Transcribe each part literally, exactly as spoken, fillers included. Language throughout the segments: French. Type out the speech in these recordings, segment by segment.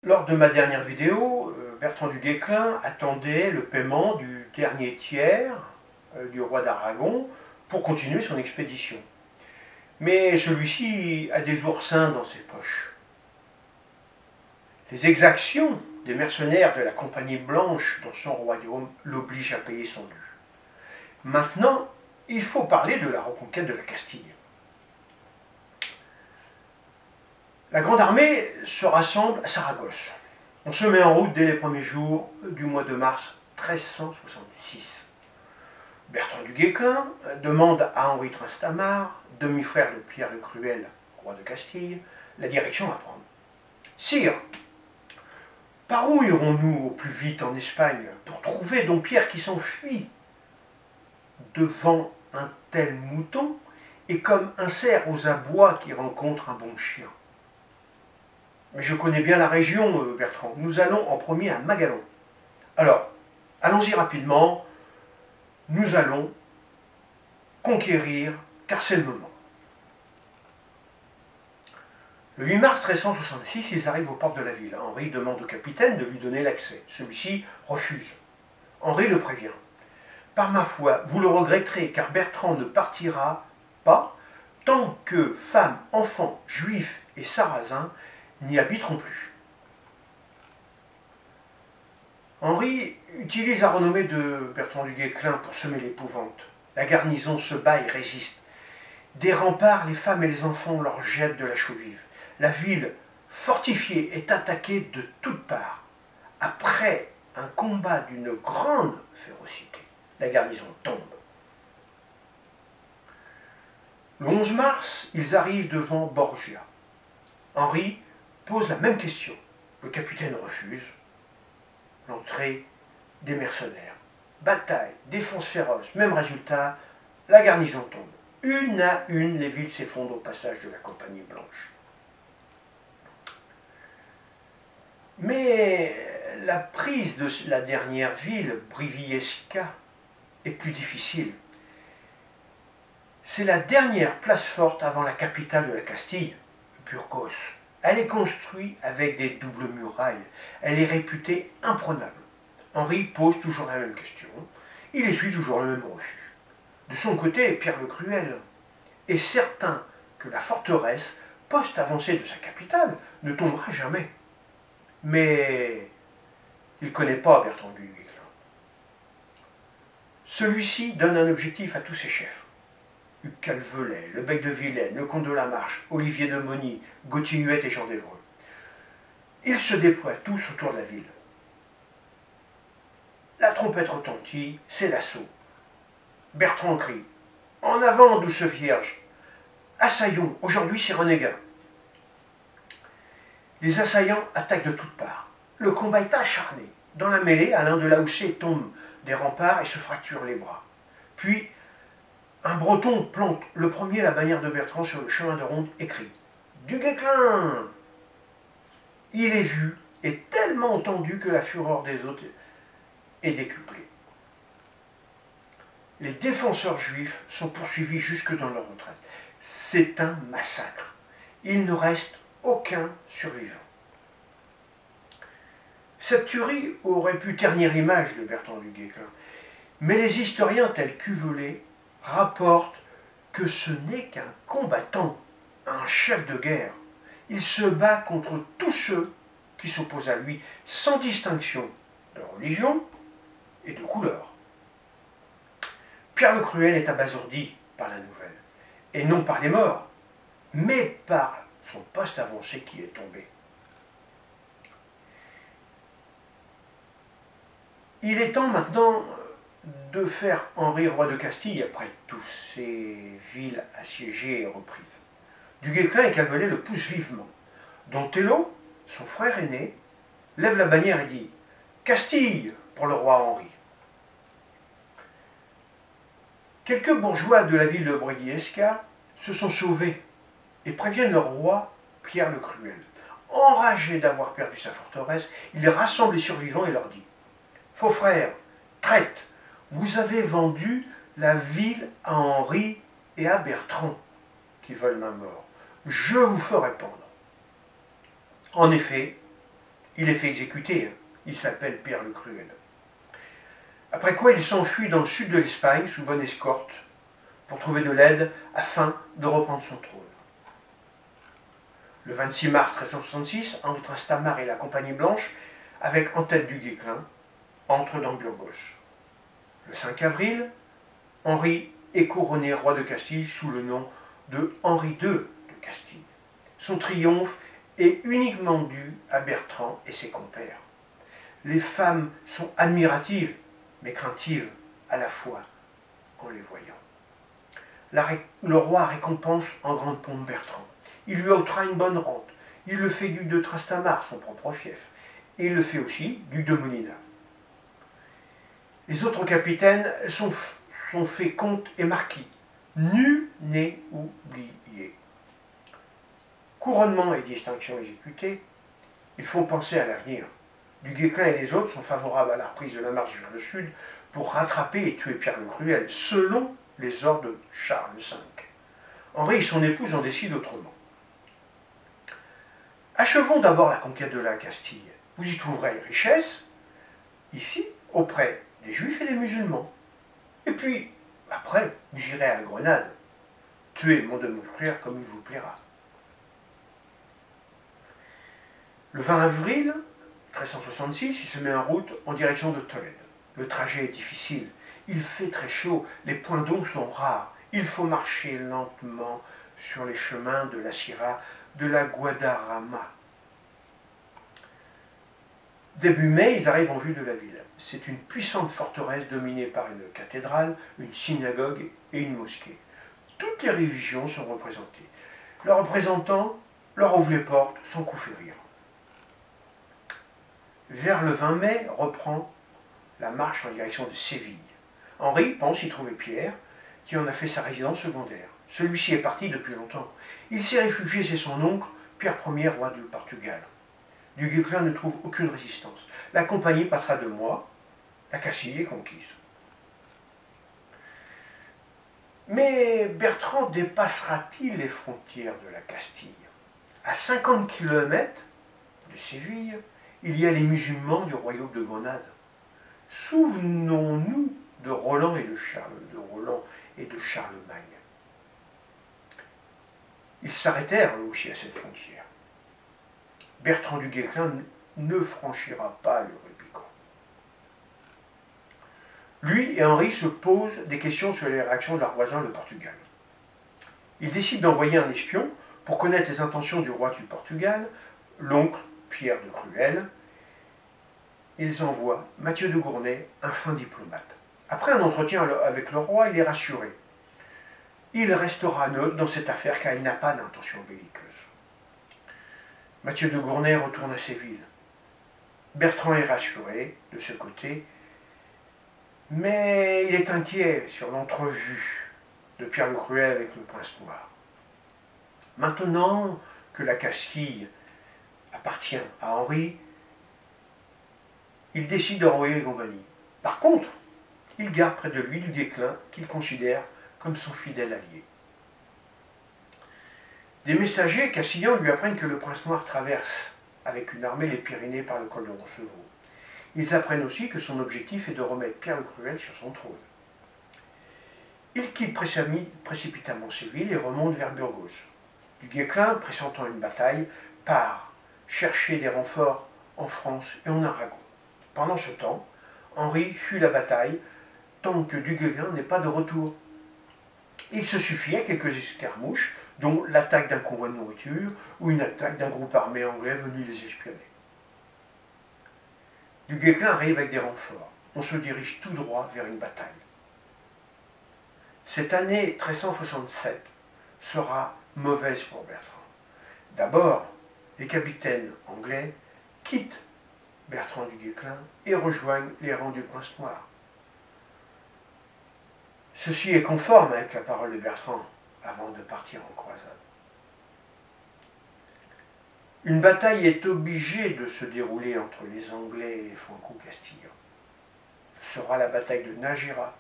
Lors de ma dernière vidéo, Bertrand du Guesclin attendait le paiement du dernier tiers du roi d'Aragon pour continuer son expédition. Mais celui-ci a des oursins dans ses poches. Les exactions des mercenaires de la Compagnie Blanche dans son royaume l'obligent à payer son dû. Maintenant, il faut parler de la reconquête de la Castille. La grande armée se rassemble à Saragosse. On se met en route dès les premiers jours du mois de mars mille trois cent soixante-six. Bertrand du Guesclin demande à Henri Trastamare, demi-frère de Pierre le Cruel, roi de Castille, la direction à prendre. « Sire, par où irons-nous au plus vite en Espagne pour trouver Don Pierre qui s'enfuit devant un tel mouton et comme un cerf aux abois qui rencontre un bon chien? Mais je connais bien la région, Bertrand. Nous allons en premier à Magalon. Alors, allons-y rapidement. Nous allons conquérir, car c'est le moment. » Le huit mars mille trois cent soixante-six, ils arrivent aux portes de la ville. Henri demande au capitaine de lui donner l'accès. Celui-ci refuse. Henri le prévient. « Par ma foi, vous le regretterez, car Bertrand ne partira pas tant que femmes, enfants, juifs et sarrasins n'y habiteront plus. » Henri utilise la renommée de Bertrand du Guesclin pour semer l'épouvante. La garnison se bat et résiste. Des remparts, les femmes et les enfants leur jettent de la chaux vive. La ville, fortifiée, est attaquée de toutes parts. Après un combat d'une grande férocité, la garnison tombe. Le onze mars, ils arrivent devant Borgia. Henri pose la même question. Le capitaine refuse. L'entrée des mercenaires. Bataille, défense féroce, même résultat, la garnison tombe. Une à une, les villes s'effondrent au passage de la Compagnie Blanche. Mais la prise de la dernière ville, Briviesca, est plus difficile. C'est la dernière place forte avant la capitale de la Castille, Burgos. Elle est construite avec des doubles murailles. Elle est réputée imprenable. Henri pose toujours la même question. Il essuie toujours le même refus. De son côté, Pierre le Cruel est certain que la forteresse, poste avancé de sa capitale, ne tombera jamais. Mais il ne connaît pas Bertrand du Guesclin. Celui-ci donne un objectif à tous ses chefs. Hugues Calvelet, le Bec de Vilaine, le comte de la Marche, Olivier de Mauny, Gauthier Huet et Jean d'Evreux. Ils se déploient tous autour de la ville. La trompette retentit, c'est l'assaut. Bertrand crie « En avant, douce Vierge! Assaillons, aujourd'hui c'est renégat !» Les assaillants attaquent de toutes parts. Le combat est acharné. Dans la mêlée, Alain de Lahoussaye tombe des remparts et se fracture les bras. Puis, un breton plante le premier la bannière de Bertrand sur le chemin de ronde et crie « Du Guesclin !» Il est vu et tellement entendu que la fureur des autres est décuplée. Les défenseurs juifs sont poursuivis jusque dans leur retraite. C'est un massacre. Il ne reste aucun survivant. Cette tuerie aurait pu ternir l'image de Bertrand du Guesclin, mais les historiens tels Cuvelet rapportent que ce n'est qu'un combattant, un chef de guerre. Il se bat contre tous ceux qui s'opposent à lui, sans distinction de religion et de couleur. Pierre le Cruel est abasourdi par la nouvelle, et non par les morts, mais par son poste avancé qui est tombé. Il est temps maintenant de faire Henri roi de Castille après toutes ces villes assiégées et reprises. Du Guesclin et Calvelet le poussent vivement. Don Tello, son frère aîné, lève la bannière et dit « Castille pour le roi Henri ». Quelques bourgeois de la ville de Briviesca se sont sauvés et préviennent le roi Pierre le Cruel. Enragé d'avoir perdu sa forteresse, il rassemble les survivants et leur dit « Faux frères, traîtres, vous avez vendu la ville à Henri et à Bertrand, qui veulent ma mort. Je vous ferai pendre. » En effet, Il est fait exécuter. Il s'appelle Pierre le Cruel. Après quoi, il s'enfuit dans le sud de l'Espagne sous bonne escorte pour trouver de l'aide afin de reprendre son trône. Le vingt-six mars mille trois cent soixante-six, Henri Trastamare et la Compagnie Blanche, avec en tête du Guesclin, entrent dans Burgos. Le cinq avril, Henri est couronné roi de Castille sous le nom de Henri deux de Castille. Son triomphe est uniquement dû à Bertrand et ses compères. Les femmes sont admiratives, mais craintives à la fois en les voyant. La, le roi récompense en grande pompe Bertrand. Il lui octroie une bonne rente. Il le fait duc de Trastamare, son propre fief. Et il le fait aussi duc de Molina. Les autres capitaines sont, sont faits comtes et marquis. Nul n'est oublié. Couronnement et distinction exécutées, il faut penser à l'avenir. Du Guesclin et les autres sont favorables à la reprise de la marche vers le sud pour rattraper et tuer Pierre le Cruel, selon les ordres de Charles cinq. Henri et son épouse en décident autrement. Achevons d'abord la conquête de la Castille. Vous y trouverez richesse, ici, auprès des Juifs et des musulmans. Et puis, après, vous irez à Grenade, tuer mon frère comme il vous plaira. Le vingt avril mille trois cent soixante-six, il se met en route en direction de Tolède. Le trajet est difficile, il fait très chaud, les points d'eau sont rares. Il faut marcher lentement sur les chemins de la Sierra de la Guadarrama. Début mai, ils arrivent en vue de la ville. C'est une puissante forteresse dominée par une cathédrale, une synagogue et une mosquée. Toutes les religions sont représentées. Leurs représentants leur ouvrent les portes sans coup férir. Vers le vingt mai, reprend la marche en direction de Séville. Henri pense y trouver Pierre, qui en a fait sa résidence secondaire. Celui-ci est parti depuis longtemps. Il s'est réfugié chez son oncle, Pierre Ier, roi du Portugal. Du Guesclin ne trouve aucune résistance. La compagnie passera deux mois, la Castille est conquise. Mais Bertrand dépassera-t-il les frontières de la Castille? À cinquante kilomètres de Séville, il y a les musulmans du royaume de Grenade. Souvenons-nous de Roland et de Charles, de Roland et de Charlemagne. Ils s'arrêtèrent eux aussi à cette frontière. Bertrand du Guesclin ne franchira pas le Rubicon. Lui et Henri se posent des questions sur les réactions de leur voisin, le Portugal. Ils décident d'envoyer un espion pour connaître les intentions du roi du Portugal, l'oncle Pierre de Cruel. Ils envoient Mathieu de Gournay, un fin diplomate. Après un entretien avec le roi, il est rassuré. Il restera neutre dans cette affaire car il n'a pas d'intention belliqueuse. Mathieu de Gournay retourne à Séville. Bertrand est rassuré de ce côté, mais il est inquiet sur l'entrevue de Pierre le Cruel avec le prince noir. Maintenant que la Castille appartient à Henri, il décide de renvoyer les compagnies. Par contre, il garde près de lui du Guesclin qu'il considère comme son fidèle allié. Des messagers castillans lui apprennent que le prince noir traverse avec une armée les Pyrénées par le col de Roncevaux. Ils apprennent aussi que son objectif est de remettre Pierre le Cruel sur son trône. Il quitte précipitamment Séville et remonte vers Burgos. Du Guesclin, pressentant une bataille, part chercher des renforts en France et en Aragon. Pendant ce temps, Henri fuit la bataille tant que du Guesclin n'est pas de retour. Il se suffit à quelques escarmouches, dont l'attaque d'un convoi de nourriture ou une attaque d'un groupe armé anglais venu les espionner. Du Guesclin arrive avec des renforts. On se dirige tout droit vers une bataille. Cette année mille trois cent soixante-sept sera mauvaise pour Bertrand. D'abord, les capitaines anglais quittent Bertrand du Guesclin et rejoignent les rangs du prince noir. Ceci est conforme avec la parole de Bertrand avant de partir en croisade. Une bataille est obligée de se dérouler entre les Anglais et les Franco-Castillans. Ce sera la bataille de Nájera,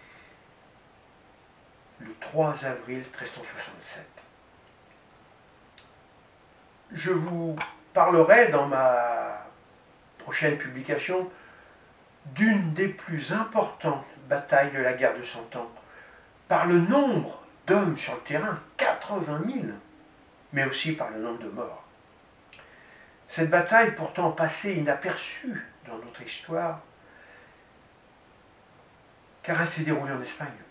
le trois avril mille trois cent soixante-sept. Je vous parlerai dans ma prochaine publication d'une des plus importantes batailles de la guerre de Cent Ans, par le nombre d'hommes sur le terrain, quatre-vingt mille, mais aussi par le nombre de morts. Cette bataille, pourtant passée inaperçue dans notre histoire, car elle s'est déroulée en Espagne.